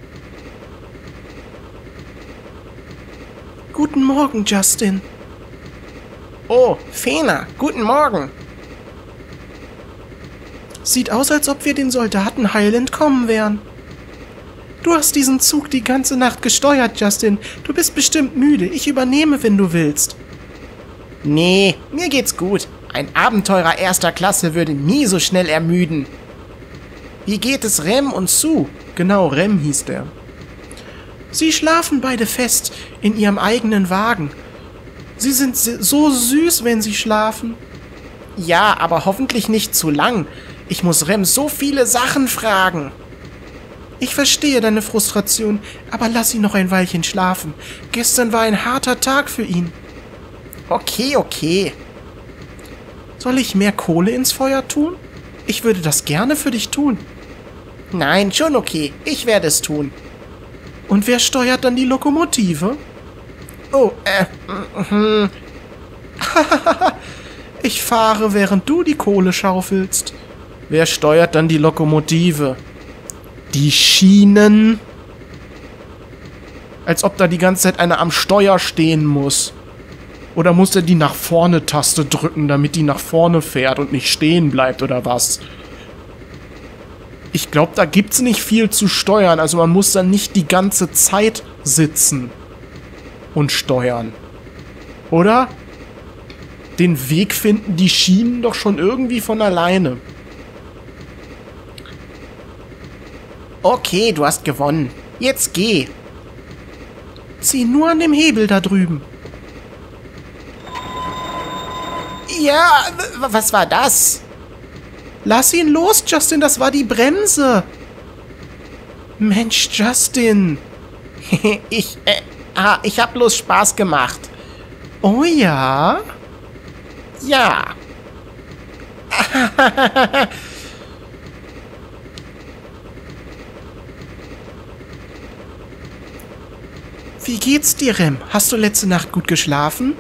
Guten Morgen, Justin. Oh, Fena, guten Morgen. Sieht aus, als ob wir den Soldaten heil entkommen wären. Du hast diesen Zug die ganze Nacht gesteuert, Justin. Du bist bestimmt müde. Ich übernehme, wenn du willst. Nee, mir geht's gut. Ein Abenteurer erster Klasse würde nie so schnell ermüden. Wie geht es Rem und Sue? Genau, Rem hieß der. Sie schlafen beide fest in ihrem eigenen Wagen. Sie sind so süß, wenn sie schlafen. Ja, aber hoffentlich nicht zu lang. Ich muss Rem so viele Sachen fragen. Ich verstehe deine Frustration, aber lass ihn noch ein Weilchen schlafen. Gestern war ein harter Tag für ihn. Okay, okay. Soll ich mehr Kohle ins Feuer tun? Ich würde das gerne für dich tun. Nein, schon okay. Ich werde es tun. Und wer steuert dann die Lokomotive? Oh, Ich fahre, während du die Kohle schaufelst. Wer steuert dann die Lokomotive? Die Schienen? Als ob da die ganze Zeit einer am Steuer stehen muss. Oder muss er die nach vorne Taste drücken, damit die nach vorne fährt und nicht stehen bleibt, oder was? Ich glaube, da gibt's nicht viel zu steuern. Also man muss dann nicht die ganze Zeit sitzen und steuern. Oder? Den Weg finden die Schienen doch schon irgendwie von alleine. Okay, du hast gewonnen. Jetzt geh. Zieh nur an dem Hebel da drüben. Ja, was war das? Lass ihn los, Justin, das war die Bremse. Mensch, Justin. Ich hab bloß Spaß gemacht. Oh ja? Ja. Wie geht's dir, Rem? Hast du letzte Nacht gut geschlafen?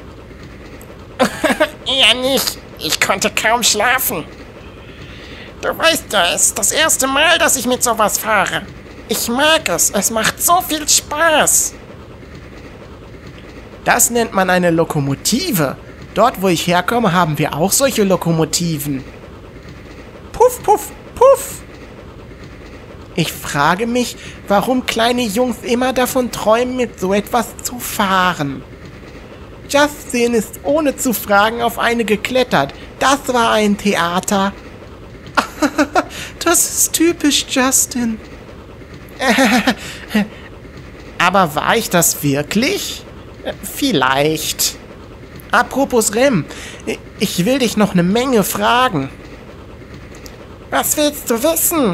Ja, nicht. Ich konnte kaum schlafen. Du weißt ja, es ist das erste Mal, dass ich mit sowas fahre. Ich mag es. Es macht so viel Spaß. Das nennt man eine Lokomotive. Dort, wo ich herkomme, haben wir auch solche Lokomotiven. Puff, puff, puff. Ich frage mich, warum kleine Jungs immer davon träumen, mit so etwas zu fahren. Justin ist ohne zu fragen auf eine geklettert. Das war ein Theater. Das ist typisch Justin. Aber war ich das wirklich? Vielleicht. Apropos Rem, ich will dich noch eine Menge fragen. Was willst du wissen?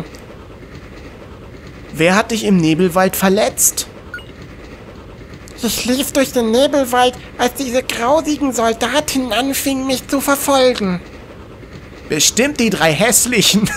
Wer hat dich im Nebelwald verletzt? Ich lief durch den Nebelwald, als diese grausigen Soldatinnen anfingen, mich zu verfolgen. Bestimmt die 3 hässlichen.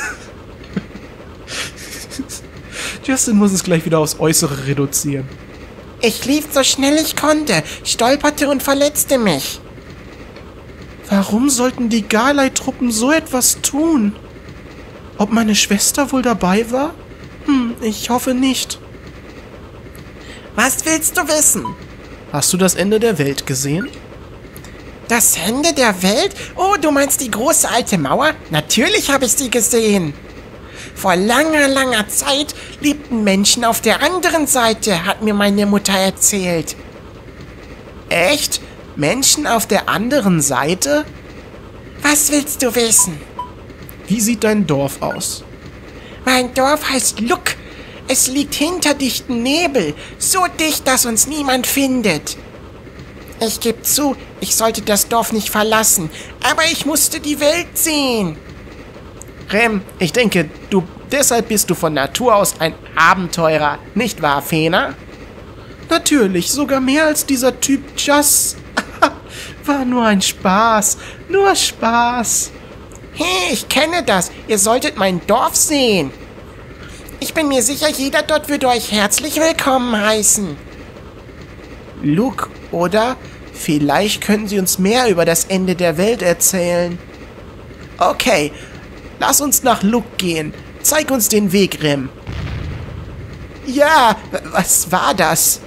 Justin muss es gleich wieder aufs Äußere reduzieren. Ich lief so schnell ich konnte, stolperte und verletzte mich. Warum sollten die Galei-Truppen so etwas tun? Ob meine Schwester wohl dabei war? Ich hoffe nicht. Was willst du wissen? Hast du das Ende der Welt gesehen? Das Ende der Welt? Oh, du meinst die große alte Mauer? Natürlich habe ich sie gesehen. Vor langer, langer Zeit lebten Menschen auf der anderen Seite, hat mir meine Mutter erzählt. Echt? Menschen auf der anderen Seite? Was willst du wissen? Wie sieht dein Dorf aus? Mein Dorf heißt Luck. Es liegt hinter dichten Nebel, so dicht, dass uns niemand findet. Ich gebe zu, ich sollte das Dorf nicht verlassen, aber ich musste die Welt sehen. Rem, ich denke, deshalb bist du von Natur aus ein Abenteurer, nicht wahr, Fena? Natürlich, sogar mehr als dieser Typ Just. War nur ein Spaß, nur Spaß. Hey, ich kenne das, ihr solltet mein Dorf sehen. Ich bin mir sicher, jeder dort würde euch herzlich willkommen heißen. Luke, oder? Vielleicht können Sie uns mehr über das Ende der Welt erzählen. Okay, lass uns nach Luke gehen. Zeig uns den Weg, Rem. Ja, was war das?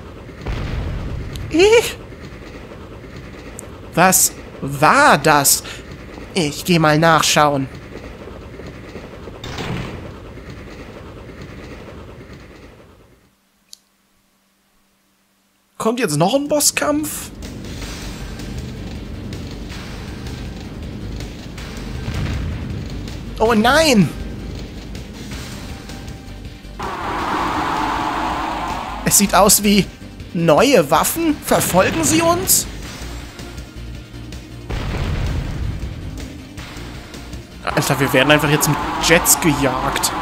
Was war das? Ich gehe mal nachschauen. Kommt jetzt noch ein Bosskampf? Oh nein! Es sieht aus wie neue Waffen. Verfolgen sie uns? Alter, wir werden einfach jetzt mit Jets gejagt.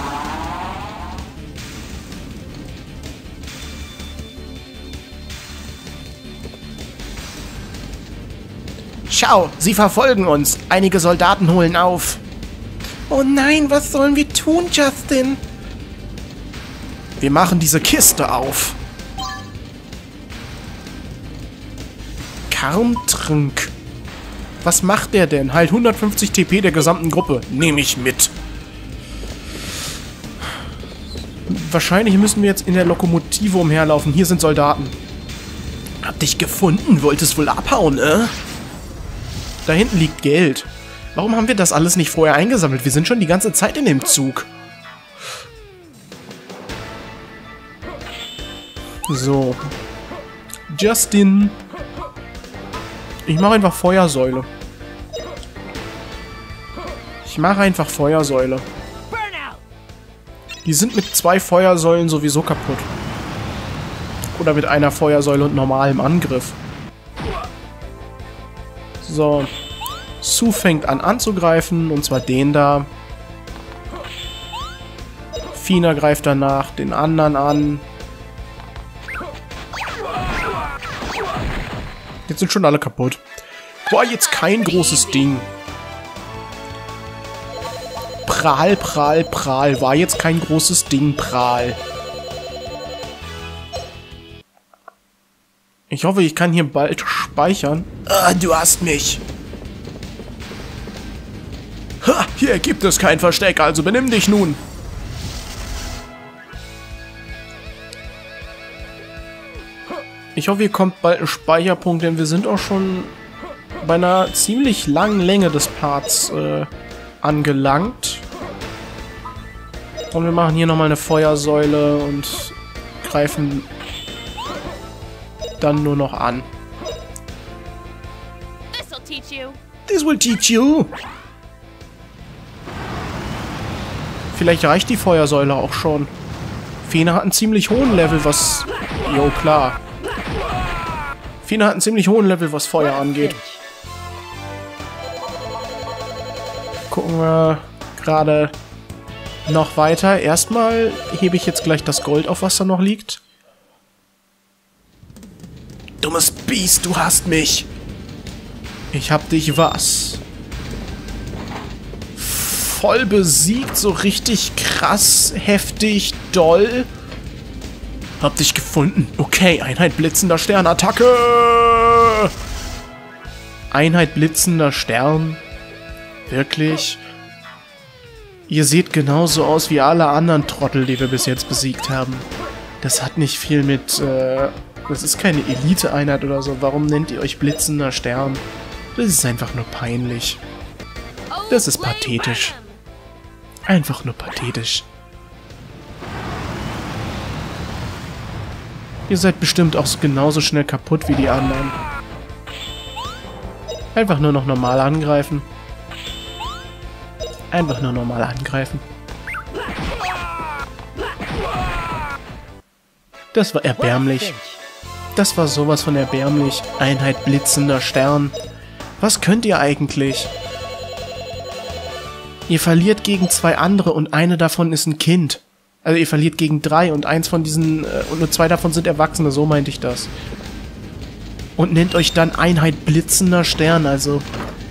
Schau, sie verfolgen uns. Einige Soldaten holen auf. Oh nein, was sollen wir tun, Justin? Wir machen diese Kiste auf. Karmtrink. Was macht der denn? Heilt 150 TP der gesamten Gruppe. Nehme ich mit. Wahrscheinlich müssen wir jetzt in der Lokomotive umherlaufen. Hier sind Soldaten. Hab dich gefunden. Wolltest wohl abhauen, Da hinten liegt Geld. Warum haben wir das alles nicht vorher eingesammelt? Wir sind schon die ganze Zeit in dem Zug. So. Justin. Ich mache einfach Feuersäule. Die sind mit 2 Feuersäulen sowieso kaputt. Oder mit einer Feuersäule und normalem Angriff. So. Sue fängt an anzugreifen, und zwar den da. Fina greift danach den anderen an. Jetzt sind schon alle kaputt. War jetzt kein großes Ding. Prahl, Prahl, Prahl. War jetzt kein großes Ding, Prahl. Ich hoffe, ich kann hier bald speichern. Ah, du hast mich. Ha, hier gibt es kein Versteck, also benimm dich nun. Ich hoffe, hier kommt bald ein Speicherpunkt, denn wir sind auch schon bei einer ziemlich langen Länge des Parts angelangt. Und wir machen hier nochmal eine Feuersäule und greifen dann nur noch an. This'll teach you. This will teach you. Vielleicht reicht die Feuersäule auch schon. Fena hat einen ziemlich hohen Level, was... Jo, klar. Fena hat einen ziemlich hohen Level, was Feuer angeht. Gucken wir gerade noch weiter. Erstmal hebe ich jetzt gleich das Gold auf, was da noch liegt. Dummes Biest, du hast mich. Ich hab dich was? Voll besiegt, so richtig krass, heftig, doll. Hab dich gefunden. Okay, Einheit blitzender Stern, Attacke! Einheit blitzender Stern. Wirklich? Ihr seht genauso aus wie alle anderen Trottel, die wir bis jetzt besiegt haben. Das hat nicht viel mit, das ist keine Elite-Einheit oder so. Warum nennt ihr euch blitzender Stern? Das ist einfach nur peinlich. Das ist pathetisch. Einfach nur pathetisch. Ihr seid bestimmt auch genauso schnell kaputt wie die anderen. Einfach nur noch normal angreifen. Einfach nur normal angreifen. Das war erbärmlich. Das war sowas von erbärmlich. Einheit blitzender Stern. Was könnt ihr eigentlich? Ihr verliert gegen 2 andere und eine davon ist ein Kind. Also ihr verliert gegen 3 und eins von diesen... und nur 2 davon sind Erwachsene, so meinte ich das. Und nennt euch dann Einheit blitzender Stern, also...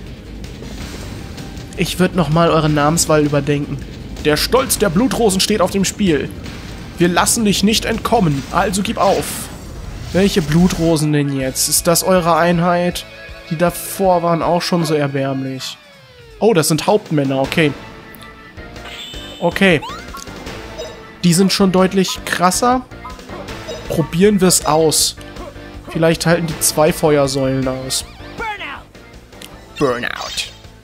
Ich würde nochmal eure Namenswahl überdenken. Der Stolz der Blutrosen steht auf dem Spiel. Wir lassen dich nicht entkommen, also gib auf. Welche Blutrosen denn jetzt? Ist das eure Einheit? Die davor waren auch schon so erbärmlich. Oh, das sind Hauptmänner, okay. Okay. Die sind schon deutlich krasser. Probieren wir es aus. Vielleicht halten die 2 Feuersäulen aus. Burnout.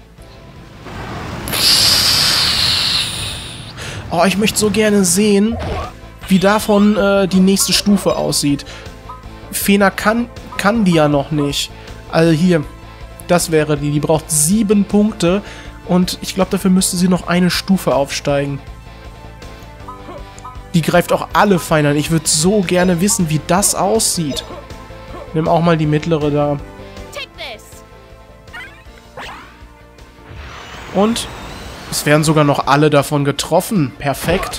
Oh, ich möchte so gerne sehen, wie davon die nächste Stufe aussieht. Fena kann die ja noch nicht. Also hier, das wäre die. Die braucht 7 Punkte und ich glaube, dafür müsste sie noch eine Stufe aufsteigen. Die greift auch alle Feinde an. Ich würde so gerne wissen, wie das aussieht. Nimm auch mal die mittlere da. Und es werden sogar noch alle davon getroffen. Perfekt.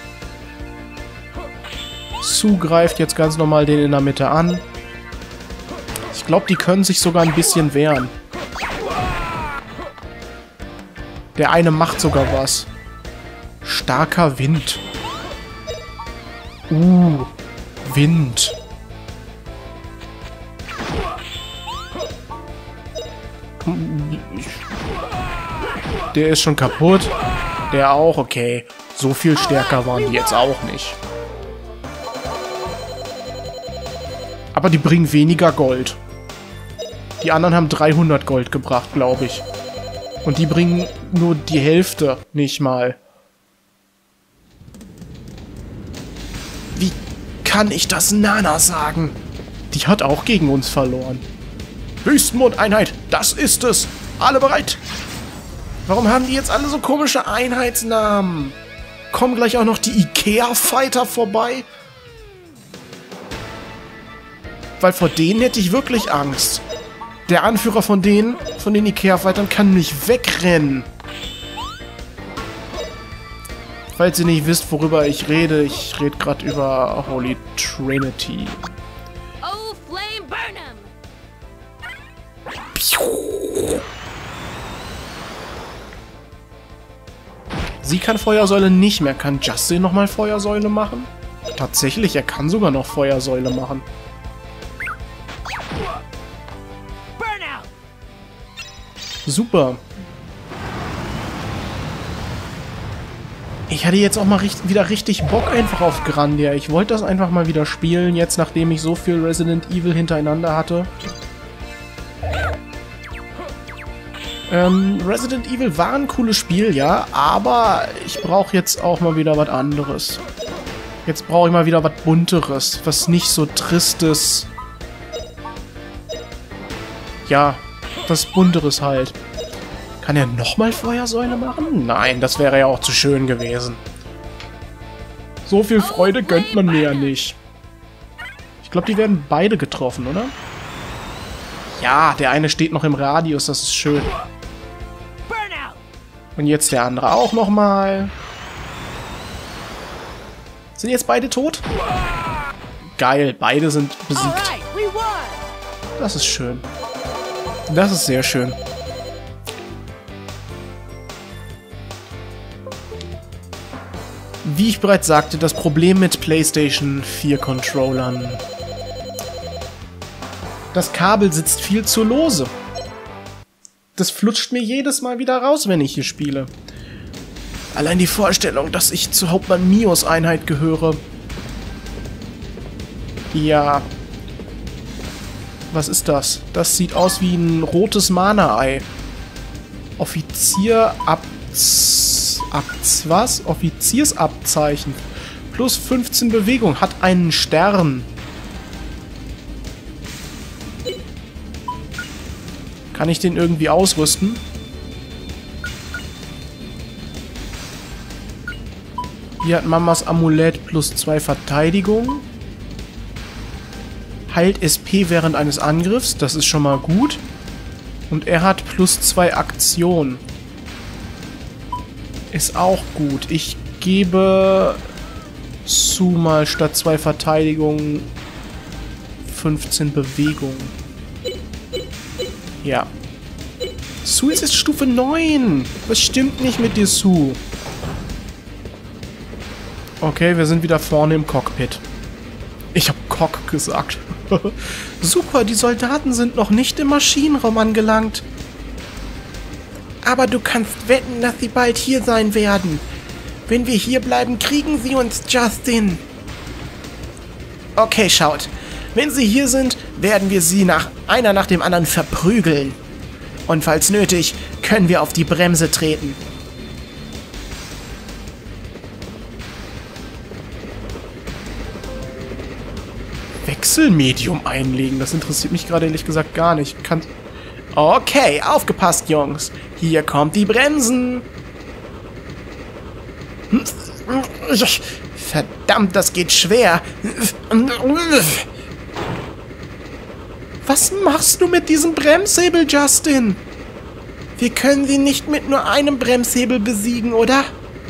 Sue greift jetzt ganz normal den in der Mitte an. Ich glaube, die können sich sogar ein bisschen wehren. Der eine macht sogar was. Starker Wind. Wind. Der ist schon kaputt. Der auch, okay. So viel stärker waren die jetzt auch nicht. Aber die bringen weniger Gold. Die anderen haben 300 Gold gebracht, glaube ich. Und die bringen nur die Hälfte, nicht mal. Wie kann ich das Nana sagen? Die hat auch gegen uns verloren. Wüstenmond-Einheit, das ist es. Alle bereit? Warum haben die jetzt alle so komische Einheitsnamen? Kommen gleich auch noch die Ikea-Fighter vorbei? Weil vor denen hätte ich wirklich Angst. Der Anführer von den Ikea-Fightern kann mich wegrennen. Falls ihr nicht wisst, worüber ich rede gerade über Holy Trinity. Oh, flame burn 'em! Sie kann Feuersäule nicht mehr. Kann Justin nochmal Feuersäule machen? Tatsächlich, er kann sogar noch Feuersäule machen. Super. Ich hatte jetzt auch mal wieder richtig Bock einfach auf Grandia. Ich wollte das einfach mal wieder spielen, jetzt nachdem ich so viel Resident Evil hintereinander hatte. Resident Evil war ein cooles Spiel, ja, aber ich brauche jetzt auch mal wieder was anderes. Jetzt brauche ich mal wieder was Bunteres, was nicht so Tristes. Ja, was Bunteres halt. Kann er nochmal Feuersäule machen? Nein, das wäre ja auch zu schön gewesen. So viel Freude gönnt man mir ja nicht. Ich glaube, die werden beide getroffen, oder? Ja, der eine steht noch im Radius, das ist schön. Und jetzt der andere auch nochmal. Sind jetzt beide tot? Geil, beide sind besiegt. Das ist schön. Das ist sehr schön. Wie ich bereits sagte, das Problem mit PlayStation 4 Controllern. Das Kabel sitzt viel zu lose. Das flutscht mir jedes Mal wieder raus, wenn ich hier spiele. Allein die Vorstellung, dass ich zu Hauptmann Mios Einheit gehöre. Ja. Was ist das? Das sieht aus wie ein rotes Mana-Ei. Was? Offiziersabzeichen. Plus 15 Bewegung. Hat einen Stern. Kann ich den irgendwie ausrüsten? Hier hat Mamas Amulett plus 2 Verteidigung. Heilt SP während eines Angriffs. Das ist schon mal gut. Und er hat plus 2 Aktion. Ist auch gut. Ich gebe zu mal statt 2 Verteidigung 15 Bewegung. Ja. Sue ist Stufe 9. Was stimmt nicht mit dir, Sue? Okay, wir sind wieder vorne im Cockpit. Ich habe Cock gesagt. Super, die Soldaten sind noch nicht im Maschinenraum angelangt. Aber du kannst wetten, dass sie bald hier sein werden. Wenn wir hier bleiben, kriegen sie uns, Justin. Okay, schaut. Wenn sie hier sind, werden wir sie einer nach dem anderen verprügeln. Und falls nötig, können wir auf die Bremse treten. Wechselmedium einlegen, das interessiert mich gerade ehrlich gesagt gar nicht. Okay, aufgepasst, Jungs. Hier kommt die Bremsen. Verdammt, das geht schwer. Was machst du mit diesem Bremshebel, Justin? Wir können sie nicht mit nur einem Bremshebel besiegen, oder?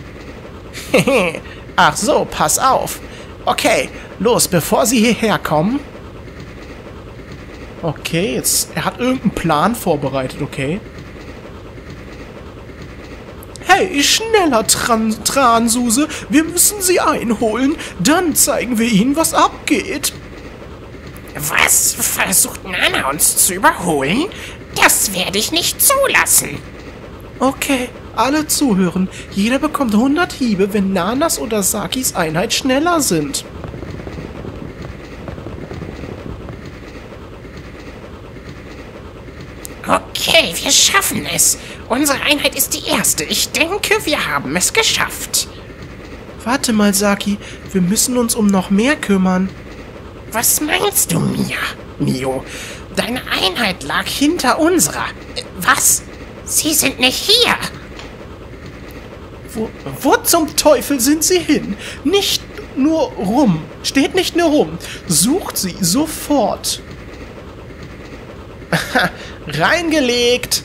Ach so, pass auf. Okay, los, bevor sie hierher kommen. Okay, jetzt... Er hat irgendeinen Plan vorbereitet, okay. Hey, schneller, Transuse. Wir müssen sie einholen. Dann zeigen wir ihnen, was abgeht. Was? Versucht Nana uns zu überholen? Das werde ich nicht zulassen. Okay, alle zuhören. Jeder bekommt 100 Hiebe, wenn Nanas oder Sakis Einheit schneller sind. Okay, wir schaffen es. Unsere Einheit ist die erste. Ich denke, wir haben es geschafft. Warte mal, Saki. Wir müssen uns um noch mehr kümmern. Was meinst du, Mio? Deine Einheit lag hinter unserer. Was? Sie sind nicht hier. Wo zum Teufel sind sie hin? Nicht nur rum. Steht nicht nur rum. Sucht sie sofort. Reingelegt.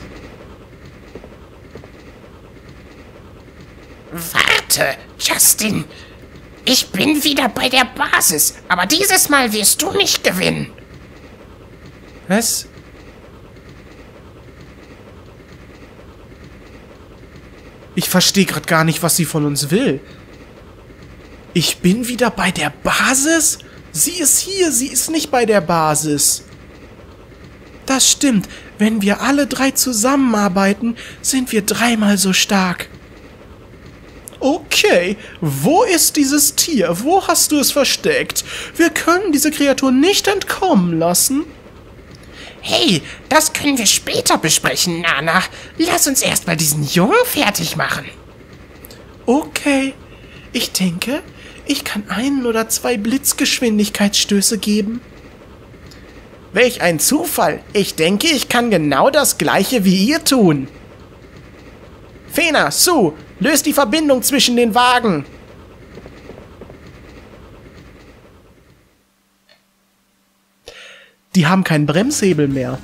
Warte, Justin. Ich bin wieder bei der Basis, aber dieses Mal wirst du nicht gewinnen. Was? Ich verstehe gerade gar nicht, was sie von uns will. Ich bin wieder bei der Basis? Sie ist hier, sie ist nicht bei der Basis. Das stimmt. Wenn wir alle drei zusammenarbeiten, sind wir dreimal so stark. Okay, wo ist dieses Tier? Wo hast du es versteckt? Wir können diese Kreatur nicht entkommen lassen. Hey, das können wir später besprechen, Nana. Lass uns erst mal diesen Jungen fertig machen. Okay, ich denke, ich kann 1 oder 2 Blitzgeschwindigkeitsstöße geben. Welch ein Zufall. Ich denke, ich kann genau das Gleiche wie ihr tun. Fena, Sue, löst die Verbindung zwischen den Wagen. Die haben keinen Bremshebel mehr.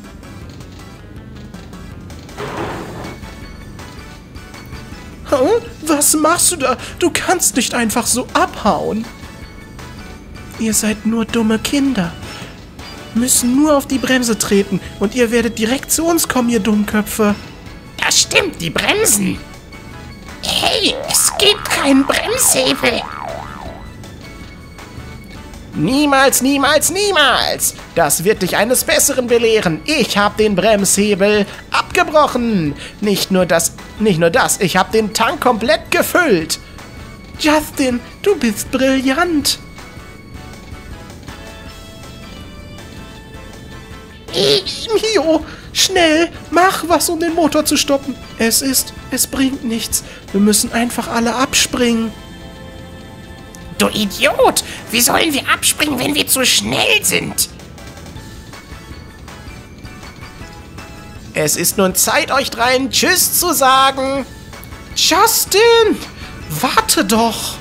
Was machst du da? Du kannst nicht einfach so abhauen. Ihr seid nur dumme Kinder. Müssen nur auf die Bremse treten und ihr werdet direkt zu uns kommen, ihr Dummköpfe. Das stimmt, die bremsen. Hey, es gibt keinen Bremshebel. Niemals, niemals, niemals. Das wird dich eines Besseren belehren. Ich habe den Bremshebel abgebrochen. Nicht nur das, ich habe den Tank komplett gefüllt. Justin, du bist brillant. Mio, schnell, mach was, um den Motor zu stoppen. Es bringt nichts. Wir müssen einfach alle abspringen. Du Idiot! Wie sollen wir abspringen, wenn wir zu schnell sind? Es ist nun Zeit, euch dreien Tschüss zu sagen. Justin! Warte doch!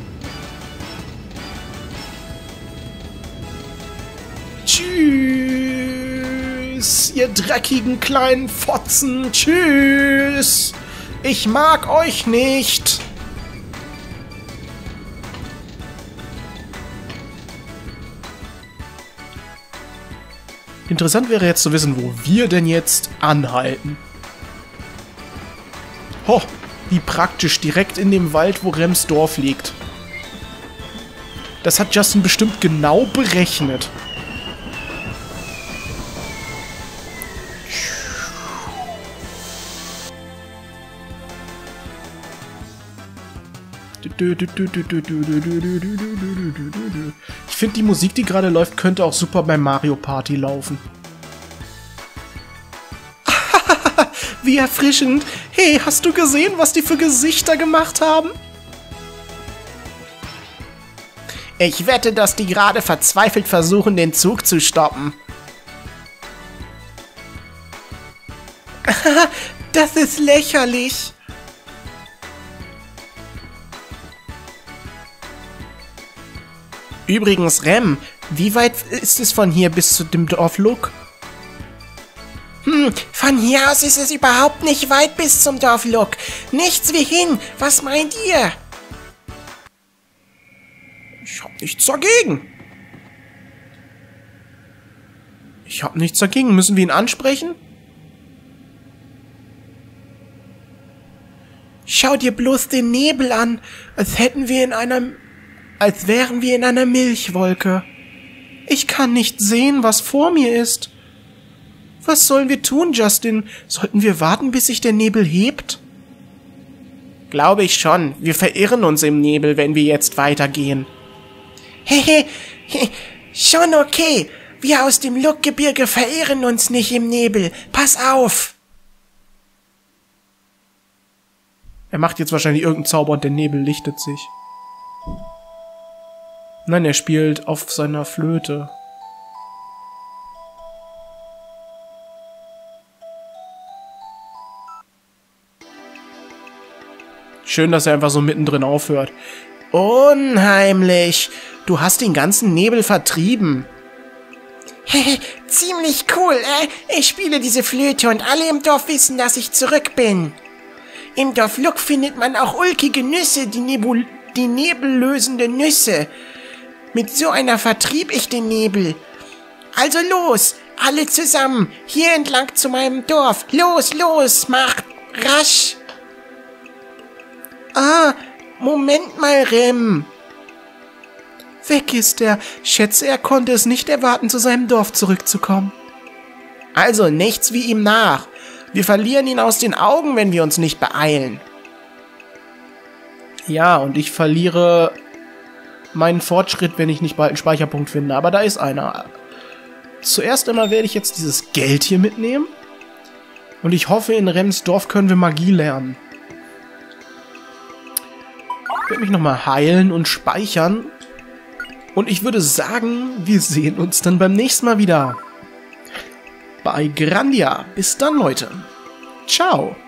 Tschüss, ihr dreckigen kleinen Fotzen. Tschüss! Ich mag euch nicht. Interessant wäre jetzt zu wissen, wo wir denn jetzt anhalten. Ho, wie praktisch, direkt in dem Wald, wo Rems Dorf liegt. Das hat Justin bestimmt genau berechnet. Ich finde, die Musik, die gerade läuft, könnte auch super bei Mario Party laufen. Wie erfrischend. Hey, hast du gesehen, was die für Gesichter gemacht haben? Ich wette, dass die gerade verzweifelt versuchen, den Zug zu stoppen. Das ist lächerlich. Übrigens, Rem, wie weit ist es von hier bis zu dem Dorf Luck? Von hier aus ist es überhaupt nicht weit bis zum Dorf Luck. Nichts wie hin. Was meint ihr? Ich hab nichts dagegen. Ich hab nichts dagegen. Müssen wir ihn ansprechen? Schau dir bloß den Nebel an, als wären wir in einer Milchwolke. Ich kann nicht sehen, was vor mir ist. Was sollen wir tun, Justin? Sollten wir warten, bis sich der Nebel hebt? Glaube ich schon. Wir verirren uns im Nebel, wenn wir jetzt weitergehen. Hehe, schon okay. Wir aus dem Luckgebirge verirren uns nicht im Nebel. Pass auf. Er macht jetzt wahrscheinlich irgendeinen Zauber und der Nebel lichtet sich. Nein, er spielt auf seiner Flöte. Schön, dass er einfach so mittendrin aufhört. Unheimlich. Du hast den ganzen Nebel vertrieben. Hehe, ziemlich cool, Ich spiele diese Flöte und alle im Dorf wissen, dass ich zurück bin. Im Dorf Luck findet man auch ulkige Nüsse, die nebellösende Nüsse. Mit so einer vertrieb ich den Nebel. Also los, alle zusammen, hier entlang zu meinem Dorf. Los, los, macht rasch. Ah, Moment mal, Rem. Weg ist er. Schätze, er konnte es nicht erwarten, zu seinem Dorf zurückzukommen. Also nichts wie ihm nach. Wir verlieren ihn aus den Augen, wenn wir uns nicht beeilen. Ja, und ich verliere meinen Fortschritt, wenn ich nicht bald einen Speicherpunkt finde. Aber da ist einer. Zuerst einmal werde ich jetzt dieses Geld hier mitnehmen. Und ich hoffe, in Rems Dorf können wir Magie lernen. Ich werde mich nochmal heilen und speichern. Und ich würde sagen, wir sehen uns dann beim nächsten Mal wieder bei Grandia. Bis dann, Leute. Ciao.